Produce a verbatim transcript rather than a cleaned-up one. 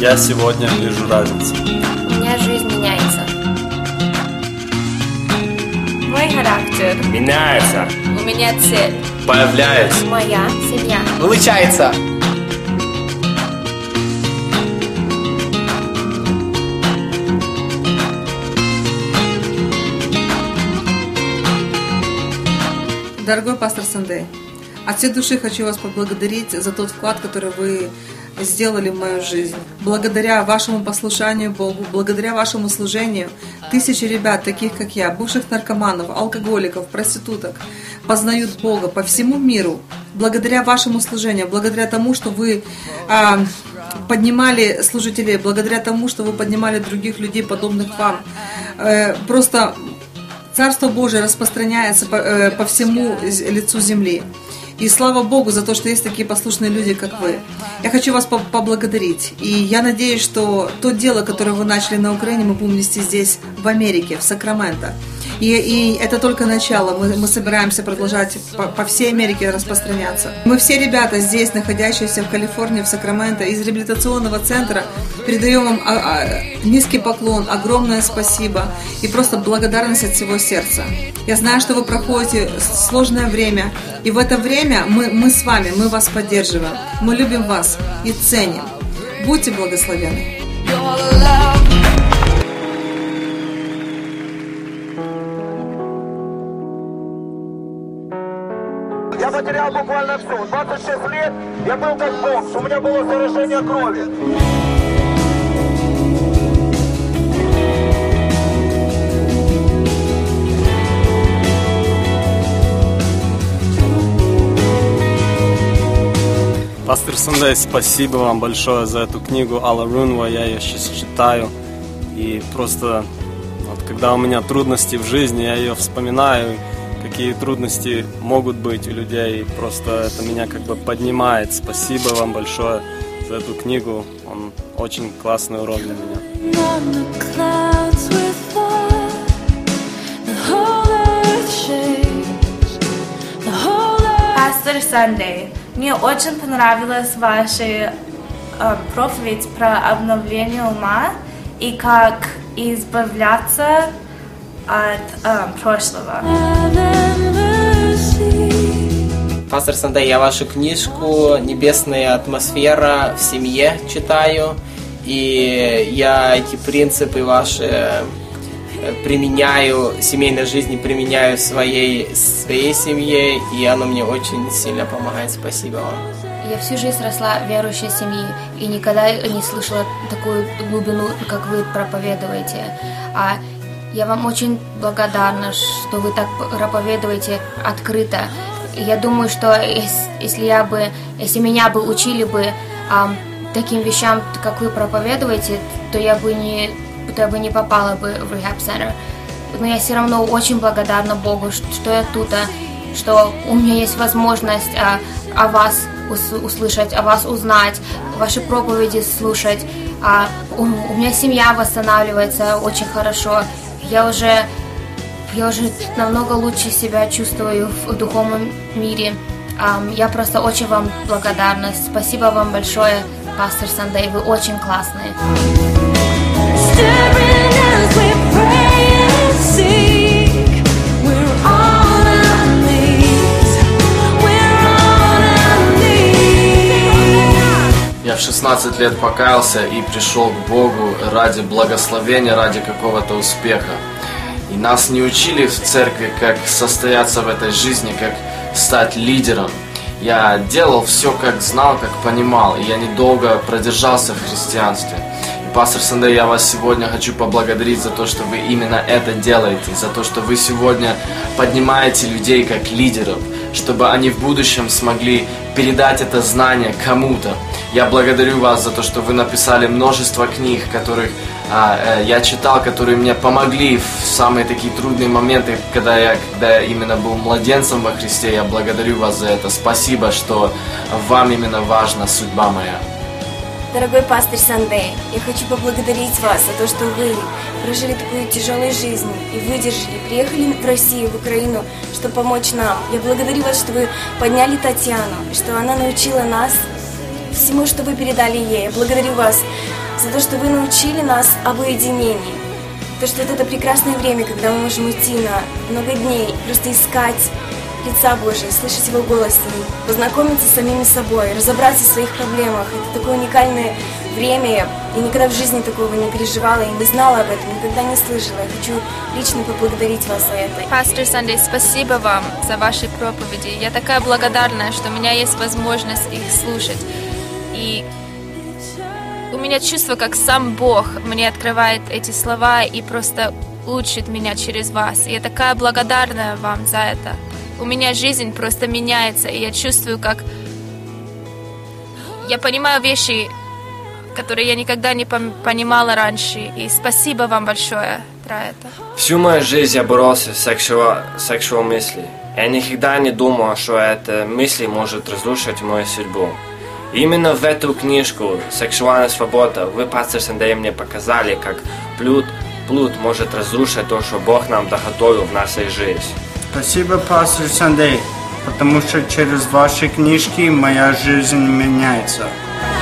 Я сегодня вижу разницу. У меня жизнь меняется. Мой характер меняется. У меня цель. Появляется. Моя семья. Получается. Дорогой пастор Сандей, от всей души хочу вас поблагодарить за тот вклад, который вы сделали в мою жизнь. Благодаря вашему послушанию Богу, благодаря вашему служению, тысячи ребят, таких как я, бывших наркоманов, алкоголиков, проституток, познают Бога по всему миру. Благодаря вашему служению, благодаря тому, что вы а, поднимали служителей, благодаря тому, что вы поднимали других людей, подобных вам. Э, просто Царство Божие распространяется по, э, по всему лицу земли. И слава Богу за то, что есть такие послушные люди, как вы. Я хочу вас поблагодарить. И я надеюсь, что то дело, которое вы начали на Украине, мы будем нести здесь, в Америке, в Сакраменто. И, и это только начало. Мы, мы собираемся продолжать по, по всей Америке распространяться. Мы все ребята здесь, находящиеся в Калифорнии, в Сакраменто, из реабилитационного центра, передаем вам а, а, низкий поклон, огромное спасибо и просто благодарность от всего сердца. Я знаю, что вы проходите сложное время, и в это время мы, мы с вами, мы вас поддерживаем, мы любим вас и ценим. Будьте благословенны. Я потерял буквально все. двадцать шесть лет я был как бомж, у меня было заражение крови. Пастор Сандей, спасибо вам большое за эту книгу Алла Рунва. Я ее сейчас читаю. И просто, вот, когда у меня трудности в жизни, я ее вспоминаю, какие трудности могут быть у людей. Просто это меня как бы поднимает. Спасибо вам большое за эту книгу. Он очень классный урок для меня. Пастор Сандей, мне очень понравилась ваша э, проповедь про обновление ума и как избавляться от э, прошлого. Пастор Сандей, я вашу книжку «Небесная атмосфера в семье» читаю, и я эти принципы ваши применяю, в семейной жизни применяю в своей, своей семье, и оно мне очень сильно помогает. Спасибо вам. Я всю жизнь росла в верующей семье и никогда не слышала такую глубину, как вы проповедуете. А я вам очень благодарна, что вы так проповедуете открыто. Я думаю, что если я бы, если меня бы учили бы а, таким вещам, как вы проповедуете, то я бы не, то я бы не попала бы в Rehab Center. Но я все равно очень благодарна Богу, что я тут, что у меня есть возможность а, о вас услышать, о вас узнать, ваши проповеди слушать. А, у, у меня семья восстанавливается очень хорошо. Я уже Я уже намного лучше себя чувствую в духовном мире. Я просто очень вам благодарна. Спасибо вам большое, пастор Сандей. Вы очень классные. Я в шестнадцать лет покаялся и пришел к Богу ради благословения, ради какого-то успеха. И нас не учили в церкви, как состояться в этой жизни, как стать лидером. Я делал все, как знал, как понимал, и я недолго продержался в христианстве. И, пастор Сандей, я вас сегодня хочу поблагодарить за то, что вы именно это делаете, за то, что вы сегодня поднимаете людей как лидеров, чтобы они в будущем смогли передать это знание кому-то. Я благодарю вас за то, что вы написали множество книг, которых а, э, я читал, которые мне помогли в самые такие трудные моменты, когда я, когда я именно был младенцем во Христе. Я благодарю вас за это. Спасибо, что вам именно важна судьба моя. Дорогой пастор Сандей, я хочу поблагодарить вас за то, что вы прожили такую тяжелую жизнь и выдержали, приехали в Россию, в Украину, чтобы помочь нам. Я благодарю вас, что вы подняли Татьяну, что она научила нас всему, что вы передали ей. Я благодарю вас за то, что вы научили нас об уединении. То, что это, это прекрасное время, когда мы можем уйти на много дней, просто искать лица Божия, слышать Его голос, познакомиться с самими собой, разобраться в своих проблемах. Это такое уникальное время. Я никогда в жизни такого не переживала и не знала об этом, никогда не слышала. Я хочу лично поблагодарить вас за это. Пастор Сандей, спасибо вам за ваши проповеди. Я такая благодарна, что у меня есть возможность их слушать. И у меня чувство, как сам Бог мне открывает эти слова и просто учит меня через вас. И я такая благодарна вам за это. У меня жизнь просто меняется, и я чувствую, как я понимаю вещи, которые я никогда не понимала раньше. И спасибо вам большое про это. Всю мою жизнь я боролся с сексуальной мыслью. Я никогда не думал, что эта мысль может разрушить мою судьбу. И именно в эту книжку «Сексуальная свобода» вы, пастор Сандей, мне показали, как блуд, блуд может разрушить то, что Бог нам доготовил в нашей жизни. Спасибо, пастор Сандей, потому что через ваши книжки моя жизнь меняется.